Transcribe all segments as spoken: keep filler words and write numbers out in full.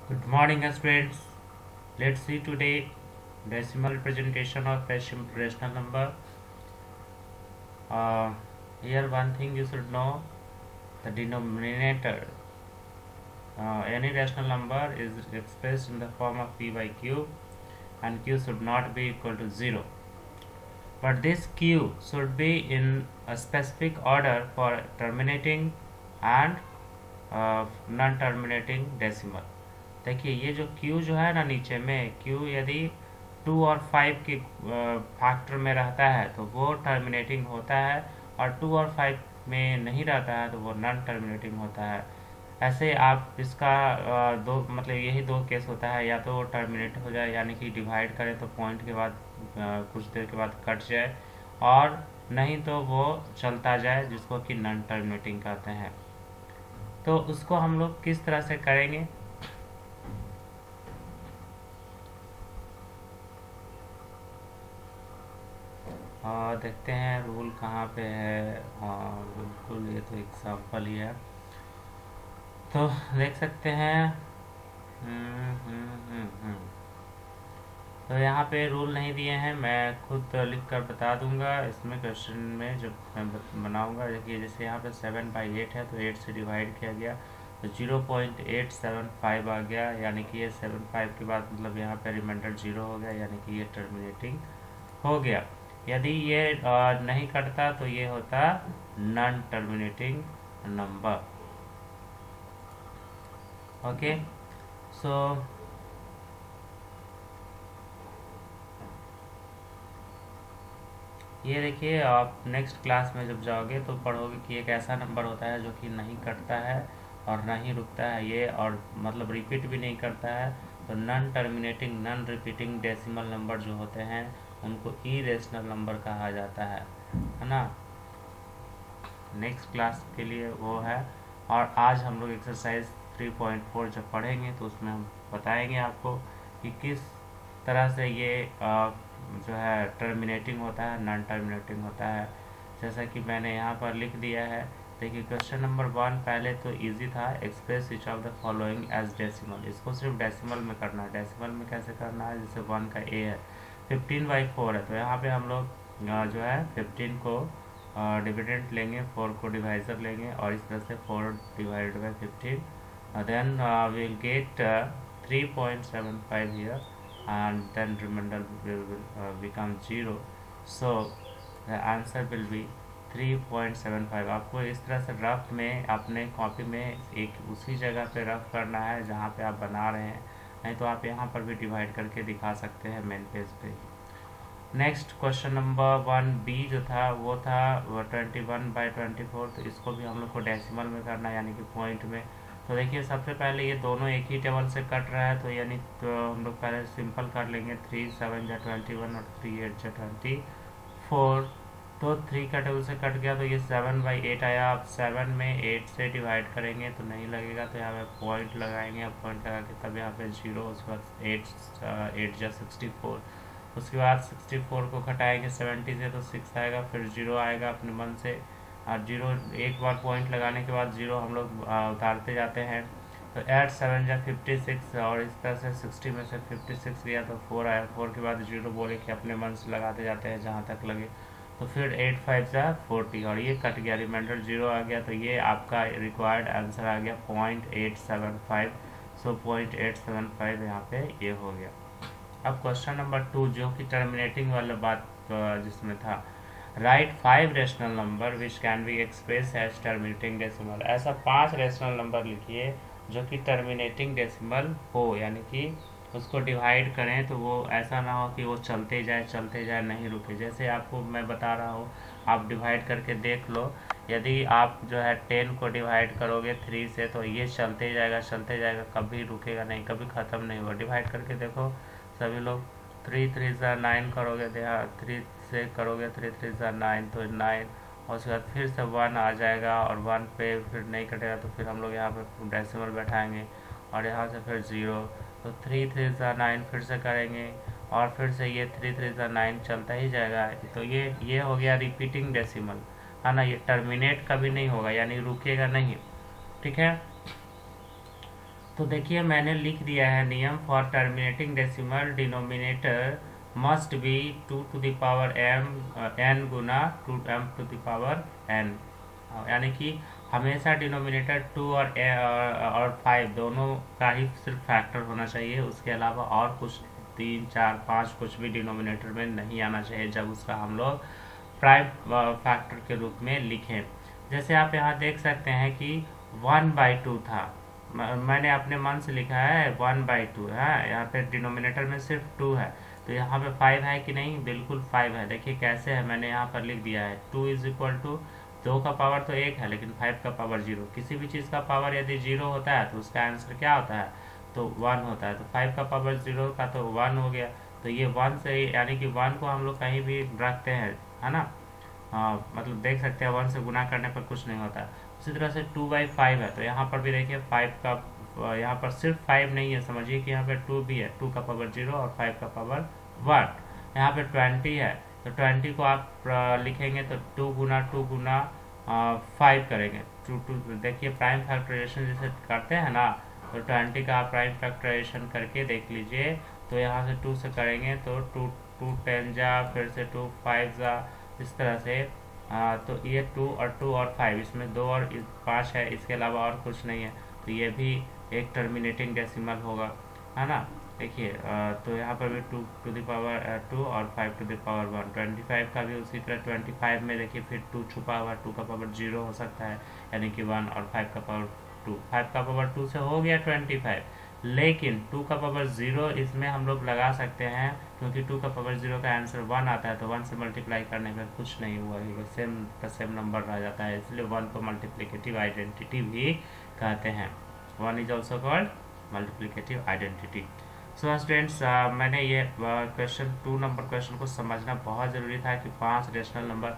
Good morning, students. Let's see today decimal representation of a simple rational number. Uh, Here, one thing you should know: the denominator. Uh, any rational number is expressed in the form of p by q, and q should not be equal to zero. But this q should be in a specific order for terminating and uh, non-terminating decimal. देखिए ये जो Q जो है ना नीचे में Q यदि to और फाइव की फैक्टर में रहता है तो वो टर्मिनेटिंग होता है, और टू और फाइव में नहीं रहता है तो वो नॉन टर्मिनेटिंग होता है। ऐसे आप इसका अ, दो मतलब यही दो केस होता है, या तो वो टर्मिनेट हो जाए यानी कि डिवाइड करें तो पॉइंट के बाद अ, कुछ देर के बाद कट जाए, और नहीं तो वो चलता जाए जिसको कि नॉन टर्मिनेटिंग कहते हैं। तो उसको हम लोग किस तरह से करेंगे? और देखते हैं रूल कहाँ पे है। हाँ बिल्कुल, ये तो एग्जाम्पल ही है, तो देख सकते हैं। हम्म हम्म हम्म हम्म। तो यहाँ पे रूल नहीं दिए हैं, मैं खुद लिख कर बता दूंगा इसमें क्वेश्चन में जब मैं बनाऊंगा। देखिए जैसे यहाँ पे सेवन बाई एट है तो एट से डिवाइड किया गया तो zero point eight seven five आ गया, यानी कि ये सेवन फाइव के बाद मतलब यहाँ पे रिमाइंडर जीरो हो गया, यानी कि ये टर्मिनेटिंग हो गया। यदि ये आ, नहीं कटता तो ये होता non terminating number. Okay, so ये देखिए आप नेक्स्ट क्लास में जब जाओगे तो पढ़ोगे कि एक ऐसा नंबर होता है जो कि नहीं कटता है और ना ही रुकता है ये, और मतलब रिपीट भी नहीं करता है। तो non terminating non repeating decimal number जो होते हैं उनको इरेशनल नंबर कहा जाता है है ना। नेक्स्ट क्लास के लिए वो है। और आज हम लोग एक्सरसाइज थ्री पॉइंट फोर जब पढ़ेंगे तो उसमें हम बताएंगे आपको कि किस तरह से ये आ, जो है टर्मिनेटिंग होता है नॉन टर्मिनेटिंग होता है। जैसा कि मैंने यहाँ पर लिख दिया है। देखिए क्वेश्चन नंबर वन पहले तो इजी था, express each of the following as decimal. इसको सिर्फ डेसिमल में करना है। डेसिमल में कैसे करना है? जैसे वन का ए है, फिफ्टीन बाई फोर है, तो यहाँ पे हम लोग जो है फिफ्टीन को डिविडेंट लेंगे, फोर को डिवाइजर लेंगे, और इस तरह से four divided by fifteen, then will get three point seven five here, and then remainder will, will uh, become zero. So the answer will be three point seven five. आपको इस तरह से रफ में अपने कॉपी में एक उसी जगह पे रफ करना है जहाँ पे आप बना रहे हैं, नहीं तो आप यहाँ पर भी डिवाइड करके दिखा सकते हैं मेन पेज पे। Next question number one B जो था वो था twenty one by twenty four, तो इसको भी हम लोग को डेसिमल में करना है यानी कि पॉइंट में। तो देखिए सबसे पहले ये दोनों एक ही टेबल से कट रहा है, तो यानी तो हम लोग पहले सिंपल कर लेंगे। थ्री सेवन जा ट्वेंटी वन और थ्री एट जा ट्वेंटी फोर, तो थ्री का टेबल से कट गया तो ये सेवन बाई एट आया। अब सेवन में एट से डिवाइड करेंगे तो नहीं लगेगा, तो यहाँ पे पॉइंट लगाएंगे। अब पॉइंट लगा के तब यहाँ पे जीरो, उसके बाद एट एट जा सिक्सटी फोर, उसके बाद सिक्सटी फोर को घटाएंगे सेवेंटी से तो सिक्स आएगा, फिर जीरो आएगा अपने मन से, और जीरो एक बार पॉइंट लगाने के बाद जीरो हम लोग उतारते जाते हैं। तो एट सेवन जा फिफ्टी सिक्स, और इस तरह से सिक्सटी में से फिफ्टी सिक्स गया तो फोर आया, फोर के बाद जीरो बोले कि अपने मन से लगाते जाते हैं जहाँ तक लगे। तो फिर एट फाइव जा फोर्टी, और ये कट गया, रिमाइंडर जीरो आ गया, तो ये आपका रिक्वायर्ड आंसर आ गया point eight seven five. So point eight seven five यहाँ पे ये हो गया। अब क्वेश्चन नंबर टू जो कि टर्मिनेटिंग वाला बात जिसमें था, right five rational number which can be express as terminating decimal. ऐसा पांच रेशनल नंबर लिखिए जो कि टर्मिनेटिंग डेसिमल हो, यानी कि उसको डिवाइड करें तो वो ऐसा ना हो कि वो चलते जाए चलते जाए नहीं रुके। जैसे आपको मैं बता रहा हूँ, आप डिवाइड करके देख लो। यदि आप जो है टेन को डिवाइड करोगे थ्री से तो ये चलते जाएगा चलते जाएगा, कभी रुकेगा नहीं, कभी ख़त्म नहीं होगा। डिवाइड करके देखो सभी लोग। थ्री थ्री ज़ा नाइन करोगे, देखा थ्री से करोगे, थ्री थ्री ज़ा नाइन तो नाइन, और उसके बाद फिर से वन आ जाएगा, और वन पे फिर नहीं कटेगा तो फिर हम लोग यहाँ पे डेसिमल बैठाएंगे, और यहाँ से फिर ज़ीरो, तो थ्री थ्री ज़ा नाइन फिर से करेंगे, और फिर से ये थ्री थ्री ज़ा नाइन चलता ही जाएगा। तो ये ये हो गया रिपीटिंग डेसिमल, है ना। ये टर्मिनेट कभी नहीं होगा, यानी रुकेगा नहीं, ठीक है। तो देखिए मैंने लिख दिया है नियम, for terminating decimal denominator must be two to the power M N गुना two M to the power N, यानी कि हमेशा डिनोमिनेटर टू और ए, और फाइव दोनों का ही सिर्फ फैक्टर होना चाहिए, उसके अलावा और कुछ तीन चार पाँच कुछ भी डिनोमिनेटर में नहीं आना चाहिए जब उसका हम लोग प्राइम फैक्टर के रूप में लिखें। जैसे आप यहाँ देख सकते हैं कि वन बाई टू था, मैंने अपने मन से लिखा है वन बाई टू है, यहाँ पे डिनोमिनेटर में सिर्फ टू है, तो यहाँ पे फाइव है कि नहीं, बिल्कुल फाइव है। देखिए कैसे है, मैंने यहाँ पर लिख दिया है टू इज इक्वल टू, दो का पावर तो एक है लेकिन फाइव का पावर जीरो, किसी भी चीज़ का पावर यदि जीरो होता है तो उसका आंसर क्या होता है, तो वन होता है, तो फाइव का पावर जीरो का तो वन हो गया, तो ये वन से यानी कि वन को हम लोग कहीं भी रखते हैं, है ना, हाँ मतलब देख सकते हैं वन से गुना करने पर कुछ नहीं होता। उसी तरह से टू बाई फाइव है, तो यहाँ पर भी देखिए फाइव का, यहाँ पर सिर्फ फाइव नहीं है, समझिए कि यहाँ पर टू भी है, टू का पावर जीरो और फाइव का पावर वन। यहाँ पे ट्वेंटी है, तो ट्वेंटी को आप लिखेंगे तो टू गुना टू गुना फाइव करेंगे, टू टू देखिए प्राइम फैक्टराइजेशन जैसे करते हैं ना, तो ट्वेंटी का आप प्राइम फैक्टराइजेशन करके देख लीजिए, तो यहाँ से टू से करेंगे तो टू टू टेन जा, फिर से टू फाइव जा, इस तरह से आ, तो ये टू और टू और फाइव, इसमें दो और पाँच है, इसके अलावा और कुछ नहीं है, तो ये भी एक टर्मिनेटिंग डेसिमल होगा, है ना। देखिए तो यहाँ पर भी two to the power two और five to the power one, twenty five का भी उसी तरह, ट्वेंटी फाइव में देखिए फिर टू छुपा हुआ, टू का पावर जीरो हो सकता है, यानी कि वन, और फाइव का पावर टू, फाइव का पावर टू से हो गया ट्वेंटी फाइव, लेकिन टू का पावर जीरो इसमें हम लोग लगा सकते हैं, क्योंकि टू का पावर जीरो का आंसर वन आता है, तो वन से मल्टीप्लाई करने पर कुछ नहीं हुआ, सेम का सेम नंबर रह जाता है, इसलिए वन को मल्टीप्लिकेटिव आइडेंटिटी भी कहते हैं, one is also called multiplicative identity. So students मैंने ये क्वेश्चन टू नंबर क्वेश्चन को समझना बहुत ज़रूरी था कि पांच रेशनल नंबर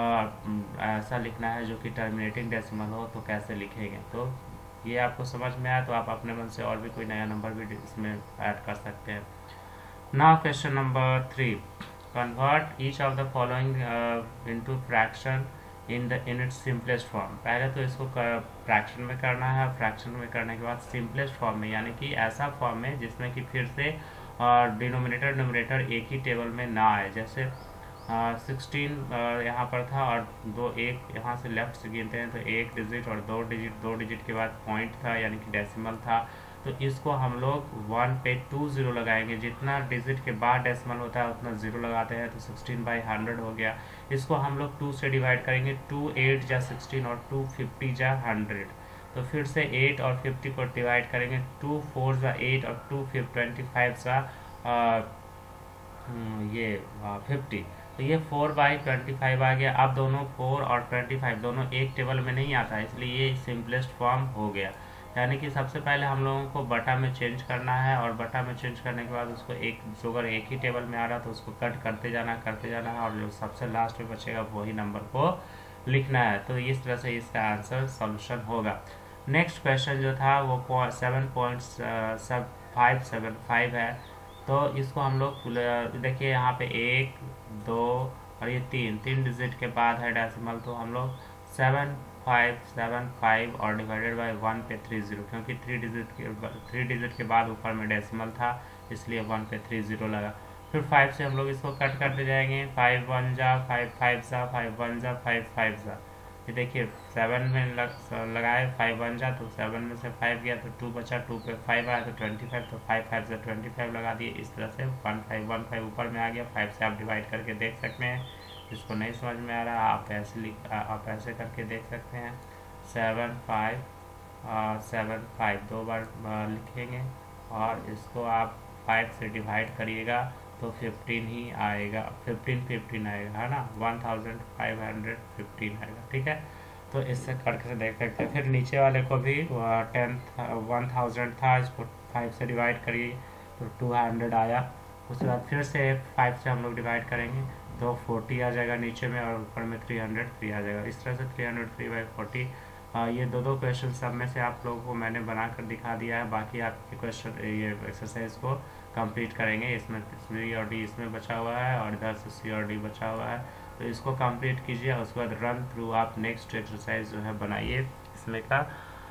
ऐसा लिखना है जो कि टर्मिनेटिंग डेसिमल हो, तो कैसे लिखेंगे, तो ये आपको समझ में आया तो आप अपने मन से और भी कोई नया नंबर भी इसमें ऐड कर सकते हैं। Now question number three, convert each of the following into fraction in the in its simplest form. पहले तो इसको फ्रैक्शन में करना है, फ्रैक्शन में करने के बाद सिंपलेस्ट फॉर्म में, यानी कि ऐसा फॉर्म में जिसमें कि फिर से डिनोमिनेटर न्यूमरेटर एक ही टेबल में ना आए, जैसे सिक्सटीन यहाँ पर था और दो एक यहाँ से लेफ्ट से गिनते हैं तो एक डिजिट और दो डिजिट, दो डिजिट के बाद पॉइंट था यानी कि डेसिमल था, तो इसको हम लोग वन पे टू जीरो लगाएंगे, जितना डिजिट के बाद डेसिमल होता है उतना जीरो लगाते हैं, तो सिक्सटीन बाई हंड्रेड हो गया। इसको हम लोग टू से डिवाइड करेंगे, टू एट जा सिक्सटीन और टू फिफ्टी जा हंड्रेड, तो फिर से एट और फिफ्टी को डिवाइड करेंगे, टू फोर जा एट और टू फिफ्ट ट्वेंटी फाइव जा ये फिफ्टी, तो ये फोर बाई ट्वेंटी फाइव आ गया। अब दोनों फोर और ट्वेंटी फाइव दोनों एक टेबल में नहीं आता है, इसलिए ये सिंपलेस्ट फॉर्म हो गया, यानी कि सबसे पहले हम लोगों को बटा में चेंज करना है, और बटा में चेंज करने के बाद उसको एक, जो अगर एक ही टेबल में आ रहा तो उसको कट करते जाना करते जाना है, और जो सबसे लास्ट में बचेगा वही नंबर को लिखना है, तो इस तरह से इसका आंसर सॉल्यूशन होगा। नेक्स्ट क्वेश्चन जो था वो सेवन पॉइंट सब फाइव सेवन फाइव है, तो इसको हम लोग देखिए यहाँ पे एक दो और ये तीन तीन डिजिट के बाद है डेसिमल, तो हम लोग सेवन फाइव सेवन फाइव और डिवाइडेड बाय वन पे थ्री जीरो, क्योंकि थ्री डिजिट के थ्री डिजिट के बाद ऊपर में डेसिमल था इसलिए वन पे थ्री जीरो लगा। फिर फाइव से हम लोग इसको कट करते जाएंगे, फाइव वन जा फाइव फाइव जा फाइव वन जा फाइव फाइव जा, ये देखिए सेवन में लग लगाए फाइव वन जा तो सेवन में से फाइव गया तो टू बचा, टू पे फाइव आया तो ट्वेंटी फाइव, तो फाइव फाइव से ट्वेंटी फाइव लगा दिए, इस तरह से वन फाइव वन फाइव ऊपर में आ गया। फाइव से आप डिवाइड करके देख सकते हैं, जिसको नहीं समझ में आ रहा आप ऐसे लिख आप ऐसे करके देख सकते हैं, सेवन फाइव सेवन फाइव दो बार लिखेंगे और इसको आप फाइव से डिवाइड करिएगा तो फिफ्टीन ही आएगा, फिफ्टीन फिफ्टीन आएगा, है ना, one thousand five hundred fifteen आएगा, ठीक है। तो इससे करके देख सकते हैं। फिर नीचे वाले को भी टेन वन थाउजेंड था, इसको फाइव से डिवाइड करिए तो टू हंड्रेड आया, उसके बाद फिर से फाइव से हम लोग डिवाइड करेंगे तो फोर्टी आ जाएगा नीचे में, और ऊपर में थ्री हंड्रेड थ्री आ जाएगा, इस तरह से three hundred three by forty. ये दो दो क्वेश्चन सब में से आप लोगों को मैंने बना कर दिखा दिया है, बाकी आपके क्वेश्चन ये एक्सरसाइज को कंप्लीट करेंगे। इसमें सी और डी इसमें बचा हुआ है और इधर से सी और डी बचा हुआ है, तो इसको कंप्लीट कीजिए, उसके बाद रन थ्रू आप नेक्स्ट एक्सरसाइज जो है बनाइए इसमें का।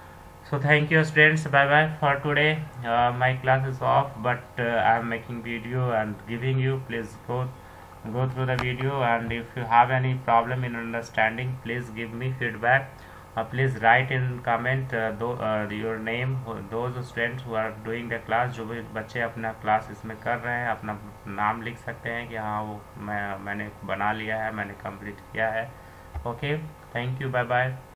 So thank you students, bye bye for today. Uh, my class is off, but uh, I am making video and giving you. Please go go through the video, and if you have any problem in understanding, please give me feedback. Uh, please write in comment uh, दो, uh, your name, those students who are doing the class, जो भी बच्चे अपना class इसमें कर रहे हैं अपना नाम लिख सकते हैं कि हाँ वो मैं मैंने बना लिया है, मैंने कंप्लीट किया है. Okay, thank you, bye bye.